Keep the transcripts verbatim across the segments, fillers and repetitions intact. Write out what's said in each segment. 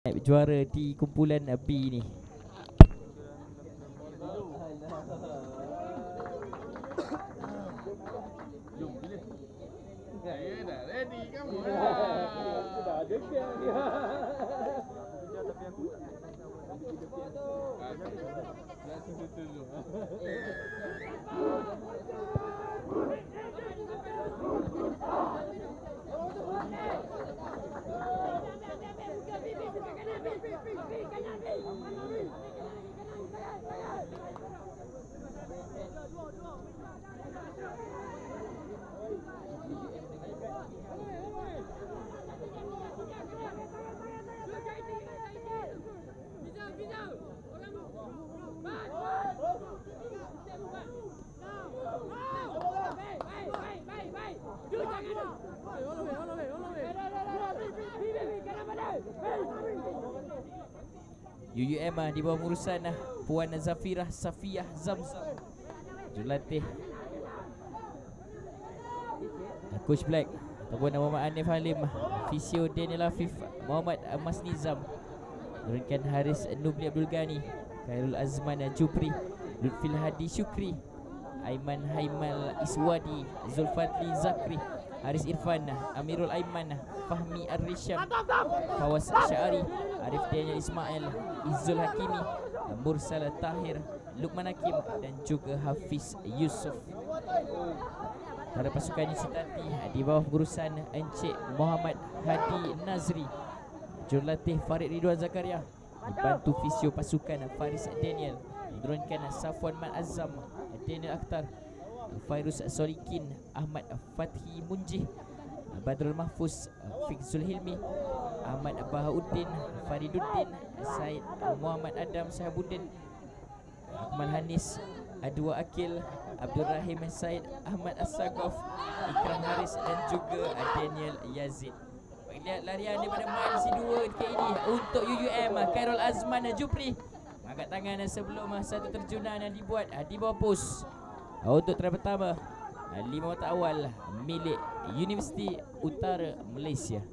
juara di kumpulan B ni. Saya dah ready kamu. Dah ada ke? U U M ah, di bawah pengurusan ah, Puan Zafirah Safiyah Zamzam, jurulatih Coach Black ataupun Muhammad Anif Halim, Fisio Daniel Afif, Muhammad Mas Nizam, Nurkan Haris Nubli Abdul Ghani, Khairul Azman Jupri, Lutfil Hadi Syukri, Aiman Haimal Iswadi, Zulfadli Zakri, Haris Irfan, Amirul Aiman, Fahmi Ar-Risham, Fawas Syari, Arif Daniel Ismail, Izzul Hakimi, Mursal Tahir, Lukman Hakim dan juga Hafiz Yusof. Para pasukan Yusitati di bawah pengurusan Encik Muhammad Hadi Nazri, jurulatih Farid Ridwan Zakaria, dibantu fisio pasukan Faris Daniel, menurunkan Safwan Mat Azam, Daniel Akhtar, Fairuz Solikin, Ahmad Fathi Munjih, Badrul Mahfuz, Fikzul Hilmi, Ahmad Bahauddin, Fariduddin, Said Muhammad Adam Sahabuddin, Akmal Hanis, Adwa Akil, Abdul Rahim Said, Ahmad As-Sagof, Ikram Haris dan juga Daniel Yazid. Lihat larian daripada main si dua dekat ini untuk U U M, Khairul Azman Jupri angkat tangan sebelum satu terjunan yang dibuat di bawah pos. Untuk try pertama, lima otak awal milik Universiti Utara Malaysia.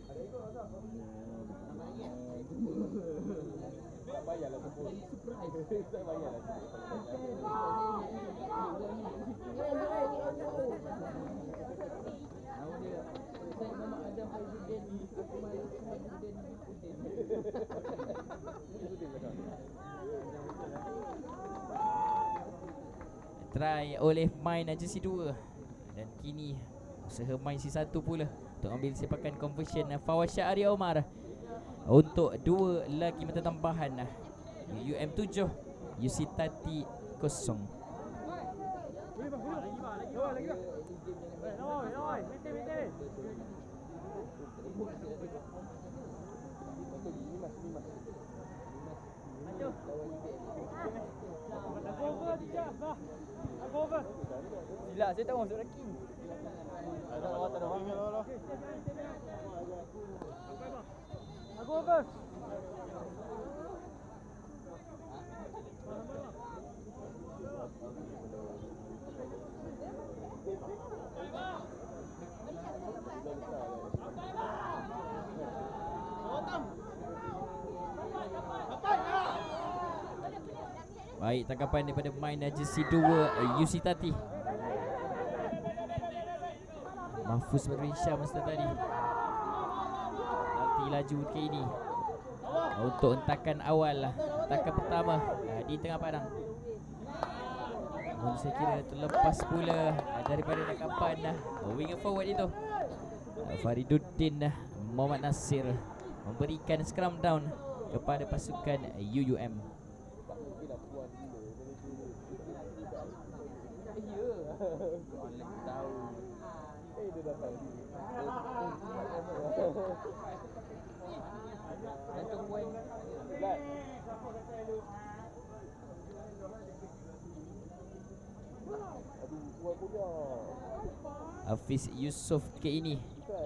Try oleh main jersey dua dan kini usaha main si satu pula untuk ambil sepakan conversion Fawaz Syahri Omar untuk dua lagi mata tambahan. U M tujuh, Yusitati kosong. Sila, saya tak masuk lagi. Ada orang, ada orang. Aku over. Baik, tangkapan daripada main jersey dua Yusitati. Mahfuz Berisham masa tadi nanti laju ke ini untuk hentakan awal lah, hentakan pertama di tengah padang. Namun saya kira terlepas pula daripada tangkapan winger forward itu Fariduddin Muhammad Nasir memberikan scrum down kepada pasukan U U M. Hafiz Yusof ke ini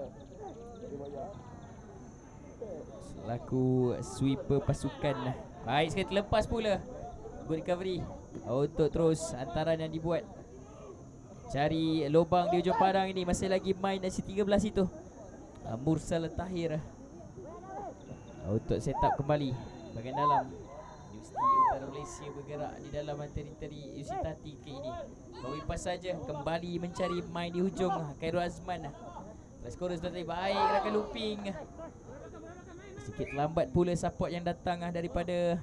selaku sweeper pasukan. Baik sekali, terlepas pula. Good recovery untuk terus hantaran yang dibuat. Cari lubang di ujung padang ini. Masih lagi main dari tiga belas itu. Mursal Tahir untuk set up kembali bahagian dalam. Universiti Utara Malaysia bergerak di dalam teritori U C Tati ke ini. Bawi pas saja kembali mencari main di hujung Khairul Azman. Skor sudah terbaik, baik rakan looping. Sedikit lambat pula support yang datang daripada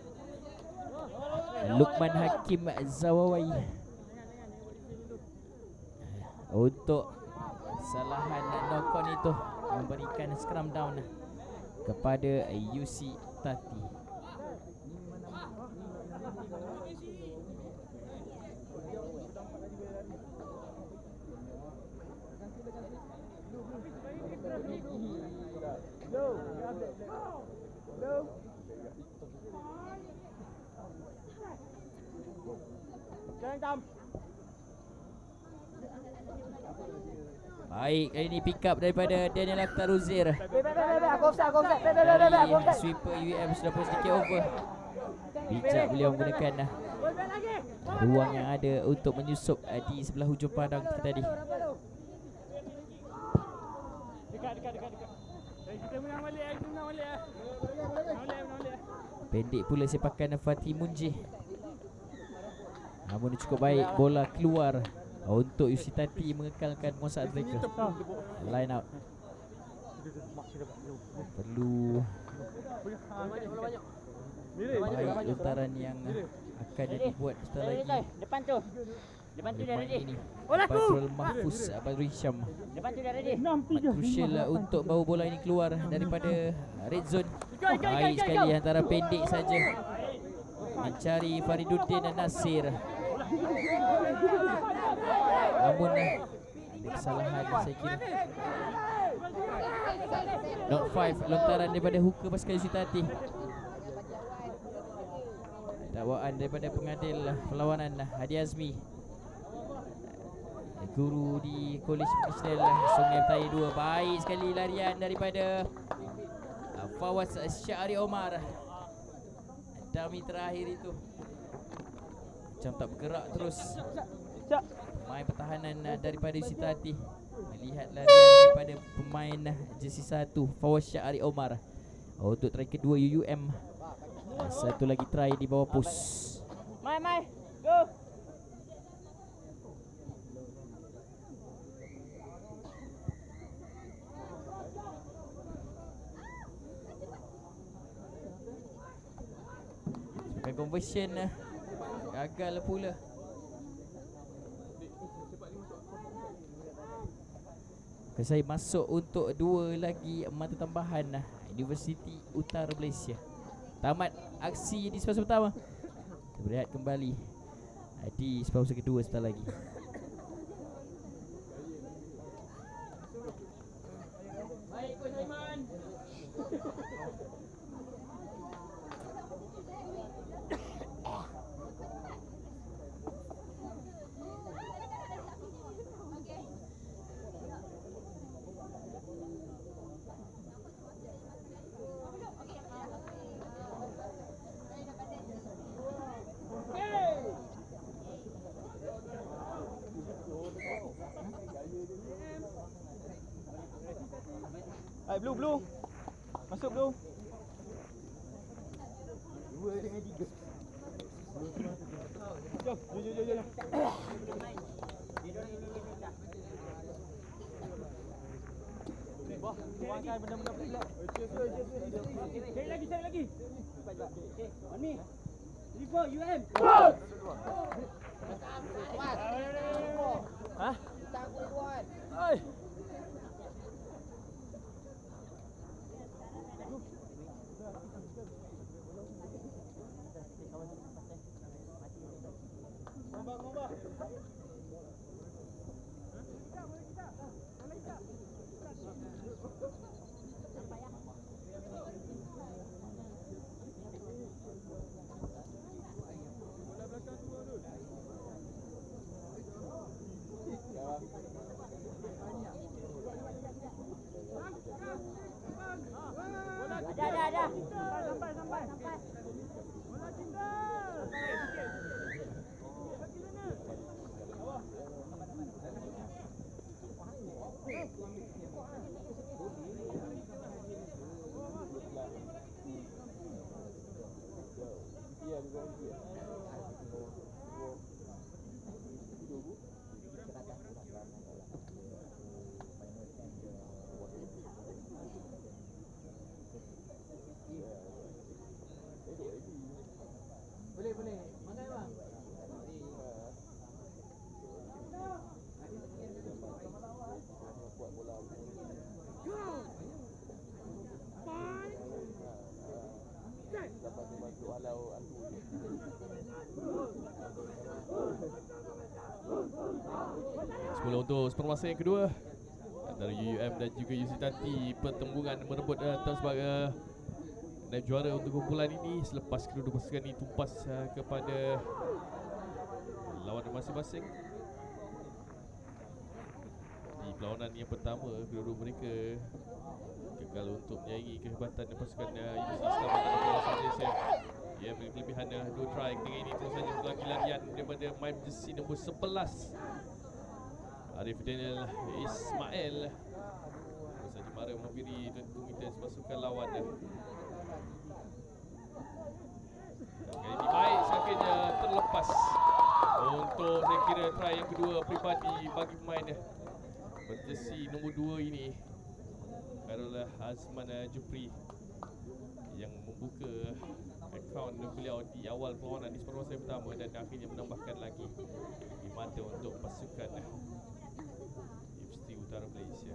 Lukman Hakim Zawawai untuk kesalahan knock on itu memberikan scrum down kepada U C Tati. Baik, kali ini pick up daripada Daniel Akhtar Uzir. Dari sweeper U M sudah pun sedikit over. Bijak beliau menggunakan ruang yang ada untuk menyusup di sebelah hujung padang kita tadi. Pendek pula sepakan Fatih Munjih. Namun cukup baik, bola keluar untuk U C Tati mengekalkan penguasaan mereka. Line out. Perlu baik lontaran yang akan dibuat setelah lagi. Depan tu. Depan tu dah ready. Patrol Mahfuz Badrul Hisham. Depan tu dah ready. Crucial untuk bawa bola ini keluar daripada red zone. Baik sekali antara pendek saja mencari Fariduddin dan Nasir. Namun ada kesalahan saya kira. Not five, lontaran daripada hooker pasukan U C Tati. Dakwaan daripada pengadil perlawanan Hadi Azmi, guru di Kolej Profesional Sungai Petaya dua. Baik sekali larian daripada Fawaz Syahri Omar. Dummy terakhir itu macam tak bergerak terus. Pemain pertahanan daripada U C Tati melihat larian daripada pemain jersey satu Fawaz Syahri Omar untuk try kedua U U M. Satu lagi try di bawah push. Mai mai, go. Sebagai conversion gagal pula. Saya masuk untuk dua lagi mata tambahan Universiti Utara Malaysia. Tamat aksi di fasa pertama. Kita berehat kembali di fasa kedua setelah lagi. Baik Coach Aiman. Hai, blue, blue. Masuk, blue. Dua dengan tiga. Jom, jom, jom, jom. Wah, tuangkan benda-benda pelak. Cari lagi, cari lagi. Okay, on me. Liver, U M. Hah? Hai. Semula untuk supermasa yang kedua antara U U M dan juga U C Tati, pertembungan merebut uh, atas sebagai uh, juara untuk kumpulan ini selepas kedua-dua pasukan ini tumpas uh, kepada lawan masing-masing. Di perlawanan yang pertama, kedua-dua mereka gagal untuk menyaingi kehebatan pasukan uh, Universiti Islam Negara Malaysia. Ia memiliki kelebihan uh, dua try. Ketika ini terus saja lagi larian daripada main jersey nombor sebelas Arif Daniel Ismail. Terus saja mara menghampiri dua puluh meter pasukan lawan. Dan kali ini baik sakitnya terlepas untuk saya kira try yang kedua peribadi bagi pemain berjersey nombor dua ini, Khairul Azman Jupri, yang membuka akaun beliau di awal perlawanan di separuh masa pertama dan akhirnya menambahkan lagi di mata untuk pasukan Universiti Utara Malaysia.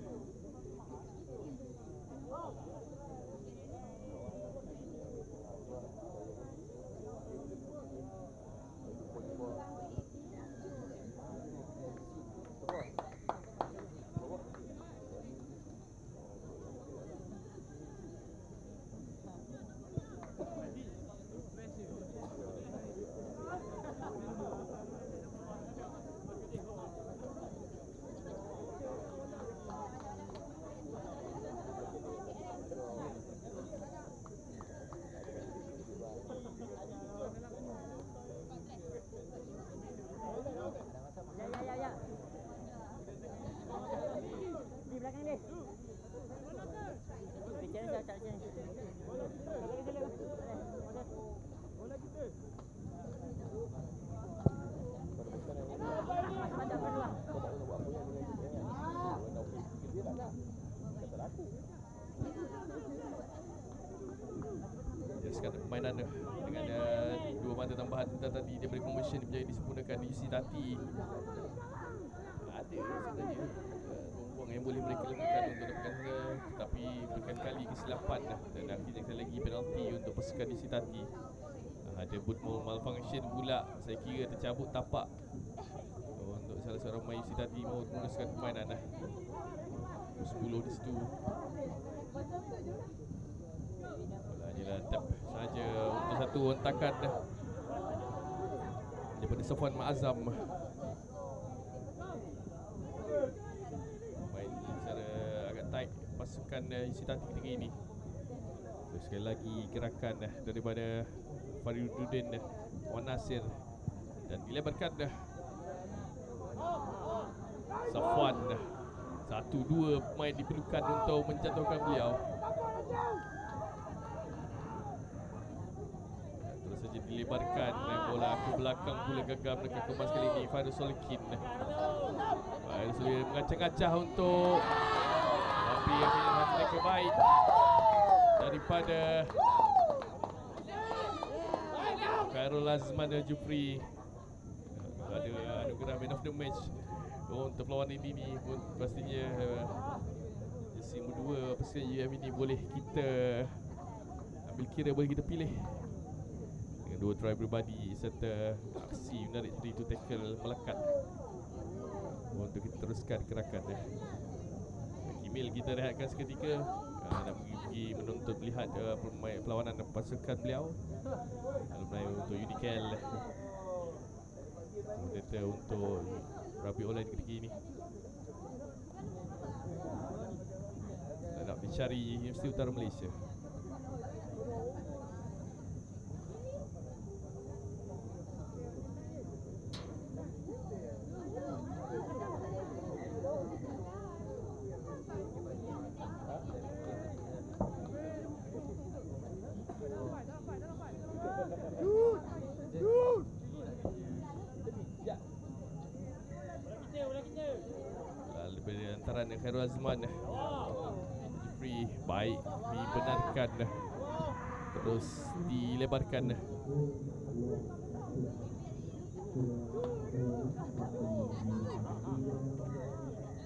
Sekarang permainan dengan uh, dua mata tambahan tadi daripada conversion menjadi disempurnakan di U C Tati. Ada sebenarnya uh, ruang-ruang yang boleh mereka lakukan untuk dapatkan uh, tetapi berkali-kali kesilapan uh, dan akhirnya sekali lagi penalti untuk pasukan U C Tati. Uh, ada boot malfunction pula, saya kira tercabut tapak uh, untuk salah seorang pemain U C Tati mahu meneruskan permainan. Uh. sepuluh di situ. Hanyalah tap saja untuk satu hentakan daripada Safwan Ma'azam. Main secara agak tight pasukan U C Tati ketika ini. So, sekali lagi gerakan daripada Fariduddin Wan Nasir dan dilebarkan Safwan. Satu dua pemain diperlukan untuk menjatuhkan beliau. Terus saja dilebarkan bola ke belakang pula gagal mereka kemas kali ini. Fairul Solikin, Fairul Solikin mengacah-ngacah untuk, tapi akhirnya mereka baik daripada Khairul Azman Jupri. Ada anugerah man of the match untuk perlawanan ini ni pun pastinya uh, jersey nombor dua pasukan U M ini boleh kita ambil kira, boleh kita pilih dengan dua try berbadi serta aksi menarik dari itu tackle melekat untuk kita teruskan gerakan. Kimil kita rehatkan seketika uh, nak pergi menonton melihat uh, perlawanan pasukan beliau. Lalu menaik untuk Unical data untuk Rabi online ketika ini. Nak mencari Universiti Utara Malaysia. Antaran Khairul Azman Jupri baik dibenarkan, terus dilebarkan.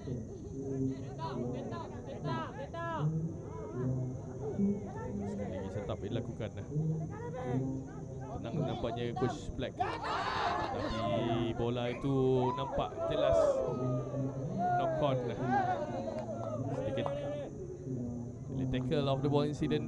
Sekali lagi setup dilakukan. Tenang nampaknya Coach Black, tapi bola itu nampak jelas knock on. Sedikit early tackle of the ball incident.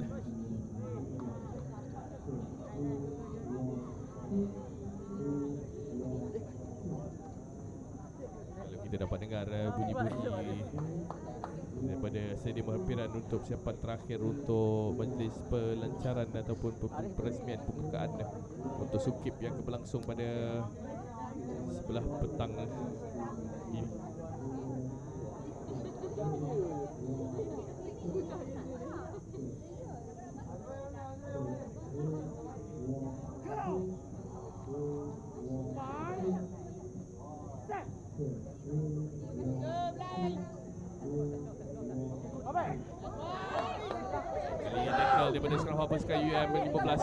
Kalau kita dapat dengar uh, bunyi-bunyi daripada stadium hampiran untuk persiapan terakhir untuk majlis pelancaran ataupun peresmian pembukaan untuk Sukip yang berlangsung pada sebelah petang ini. Kali tackle daripada Sarawak pasukan U M lima belas.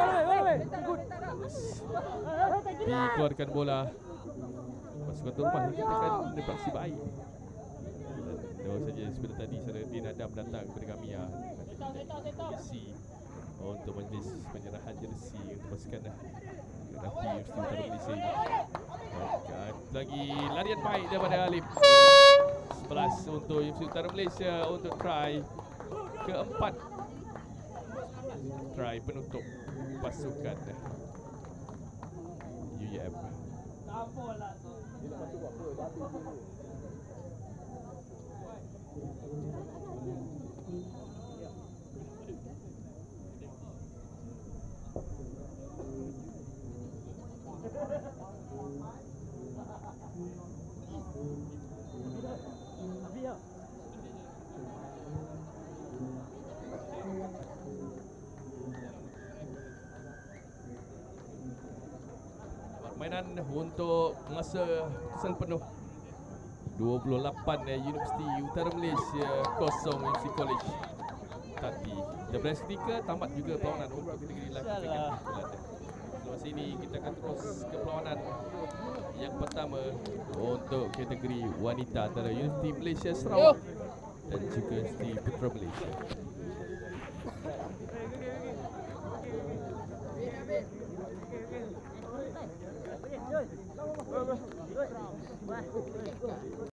Dikeluarkan bola. Pasukan tuan rumah kita kan beraksi baik. Baru saja sebentar tadi Saradin Adam datang kepada kami ya, jersey untuk majlis penyerahan jersey untuk pasukan Rafi Universiti Utara Malaysia ini. Dan lagi larian baik daripada Alif. sebelas untuk Universiti Utara Malaysia untuk try keempat, try penutup pasukan U M. Permainan untuk masa kesan penuh dua puluh lapan eh, Universiti Utara Malaysia kosong Universiti College Tati. Jabatan seketika tamat juga perlawanan untuk kategori lelaki dengan Belanda. Selepas ini kita akan terus ke perlawanan yang pertama untuk kategori wanita antara Universiti Malaysia Sarawak dan juga Universiti Putra Malaysia.